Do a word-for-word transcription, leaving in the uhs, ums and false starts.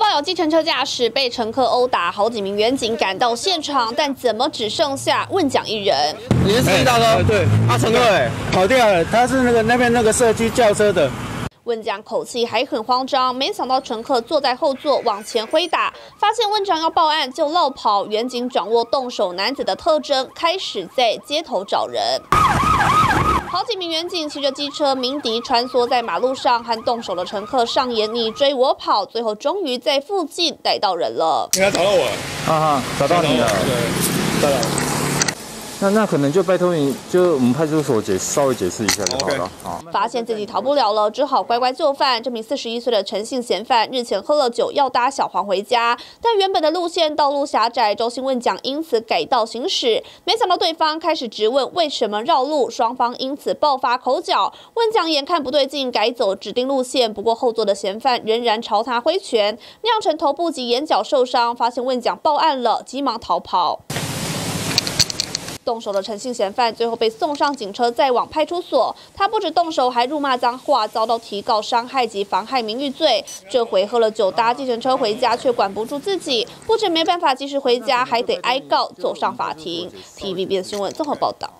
造谣计程车驾驶被乘客殴打，好几名员警赶到现场，但怎么只剩下问讲一人？ 你是司机大哥？ 欸、对， 啊，乘客哎， 跑掉了，他是那个那边那个社区轿车的。 问讲口气还很慌张，没想到乘客坐在后座往前挥打，发现问长要报案就落跑。员警掌握动手男子的特征，开始在街头找人。好几名员警骑着机车鸣笛穿梭在马路上，和动手的乘客上演你追我跑，最后终于在附近逮到人了。 应该找到我了， 哈哈，找到你了， 对，找到了。 那那可能就拜托你，就我们派出所解稍微解释一下就好了。啊， 发现自己逃不了了，只好乖乖就范。这名四十一岁的陈姓嫌犯日前喝了酒，要搭小黄回家，但原本的路线道路狭窄，周姓问讲因此改道行驶。没想到对方开始质问为什么绕路，双方因此爆发口角。问讲眼看不对劲，改走指定路线，不过后座的嫌犯仍然朝他挥拳，酿成头部及眼角受伤。发现问讲报案了，急忙逃跑。 动手的陈姓嫌犯最后被送上警车，再往派出所。他不止动手，还辱骂脏话，遭到提告伤害及妨害名誉罪。这回喝了酒搭计程车回家，却管不住自己，不止没办法及时回家，还得挨告，走上法庭。T V B S 新闻综合报道。